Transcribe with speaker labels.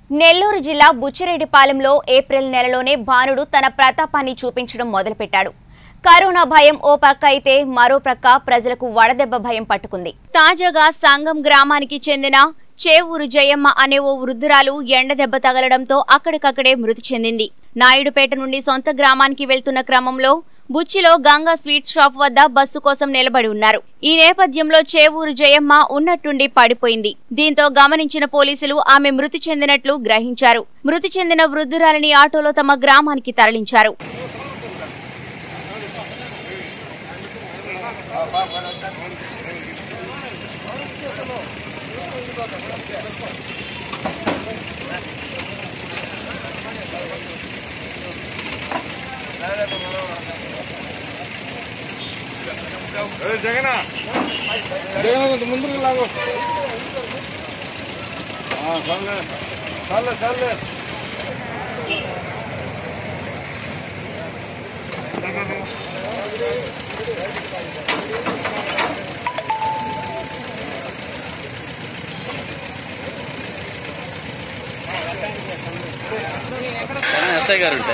Speaker 1: నెల్లూరు జిల్లా బుచ్చిరెడ్డిపాలెంలో ఏప్రిల్ నెలలోనే బాణుడు తన ప్రతాపాన్ని చూపించడం మొదలుపెట్టాడు. కరోనా భయం ఓ పక్క అయితే మరో ప్రక్క ప్రజలకు వడదెబ్బ భయం పట్టుకుంది. తాజాగా సంగం గ్రామానికి చెందిన చేవూరు జయమ్మ అనే ఓ వృద్ధురాలు ఎండదెబ్బ తగలడంతో అక్కడికక్కడే మృతి చెందింది. నాయుడుపేట నుండి సొంత గ్రామానికి వెళ్తున్న క్రమంలో బుచ్చిలో గంగా స్వీట్ షాప్ వద్ద బస్సు కోసం నిలబడి ఉన్నారు. ఈ నేపథ్యంలో చేవూరు జయమ్మ ఉన్నట్టుండి పడిపోయింది. దీంతో గమనించిన పోలీసులు ఆమె మృతి చెందినట్లు గ్రహించారు. మృతి చెందిన వృద్ధురాలిని ఆటోలో తమ గ్రామానికి తరలించారు.
Speaker 2: జగనా కొంచెం ముందుకు లాగో. చాలే చాలే ఎస్ఐ గారు ఉంటే